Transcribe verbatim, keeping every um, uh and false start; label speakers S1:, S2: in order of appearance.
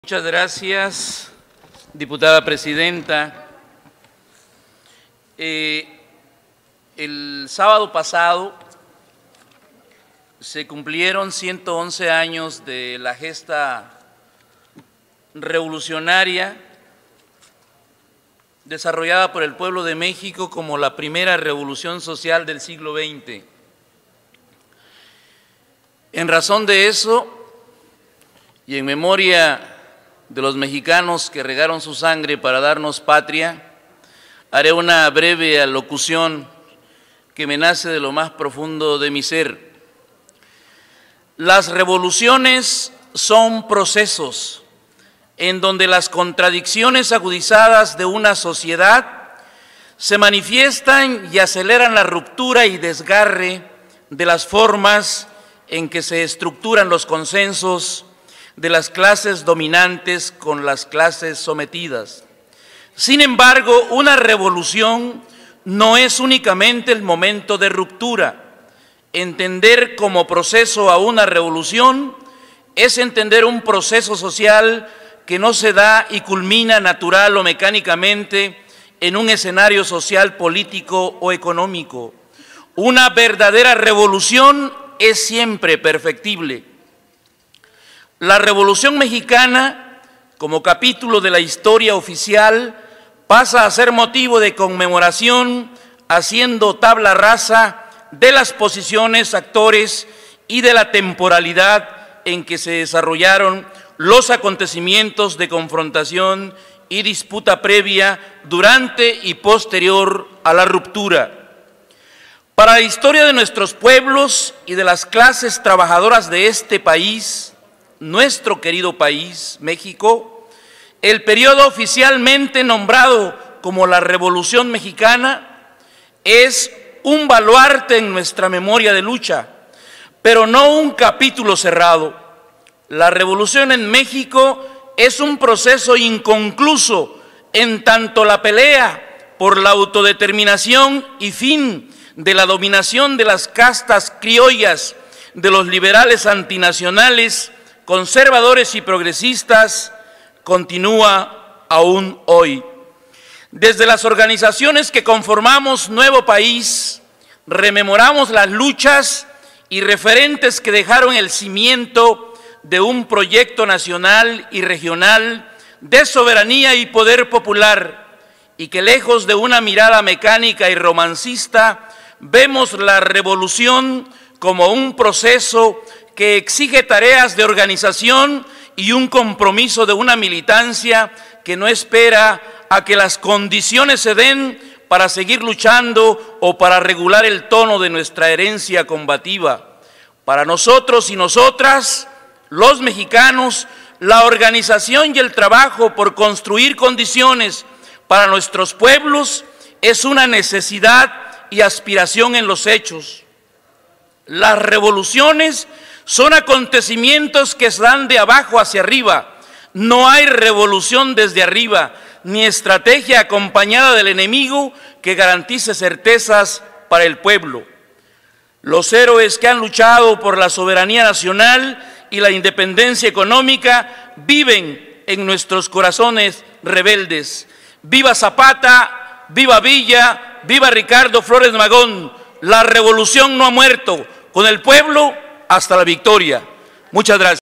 S1: Muchas gracias, diputada presidenta. Eh, el sábado pasado se cumplieron ciento once años de la gesta revolucionaria desarrollada por el pueblo de México como la primera revolución social del siglo veinte. En razón de eso y en memoria de los mexicanos que regaron su sangre para darnos patria, haré una breve alocución que me nace de lo más profundo de mi ser. Las revoluciones son procesos en donde las contradicciones agudizadas de una sociedad se manifiestan y aceleran la ruptura y desgarre de las formas en que se estructuran los consensos de las clases dominantes con las clases sometidas. Sin embargo, una revolución no es únicamente el momento de ruptura. Entender como proceso a una revolución es entender un proceso social que no se da y culmina natural o mecánicamente en un escenario social, político o económico. Una verdadera revolución es siempre perfectible. La Revolución Mexicana, como capítulo de la historia oficial, pasa a ser motivo de conmemoración, haciendo tabla rasa de las posiciones, actores y de la temporalidad en que se desarrollaron los acontecimientos de confrontación y disputa previa, durante y posterior a la ruptura. Para la historia de nuestros pueblos y de las clases trabajadoras de este país, nuestro querido país, México, el periodo oficialmente nombrado como la Revolución Mexicana es un baluarte en nuestra memoria de lucha, pero no un capítulo cerrado. La revolución en México es un proceso inconcluso, en tanto la pelea por la autodeterminación y fin de la dominación de las castas criollas, de los liberales antinacionales, conservadores y progresistas, continúa aún hoy. Desde las organizaciones que conformamos Nuevo País, rememoramos las luchas y referentes que dejaron el cimiento de un proyecto nacional y regional de soberanía y poder popular, y que lejos de una mirada mecánica y romancista, vemos la revolución como un proceso que exige tareas de organización y un compromiso de una militancia que no espera a que las condiciones se den para seguir luchando o para regular el tono de nuestra herencia combativa. Para nosotros y nosotras, los mexicanos, la organización y el trabajo por construir condiciones para nuestros pueblos es una necesidad y aspiración en los hechos. Las revoluciones son acontecimientos que se dan de abajo hacia arriba. No hay revolución desde arriba, ni estrategia acompañada del enemigo que garantice certezas para el pueblo. Los héroes que han luchado por la soberanía nacional y la independencia económica viven en nuestros corazones rebeldes. ¡Viva Zapata! ¡Viva Villa! ¡Viva Ricardo Flores Magón! La revolución no ha muerto. Con el pueblo hasta la victoria. Muchas gracias.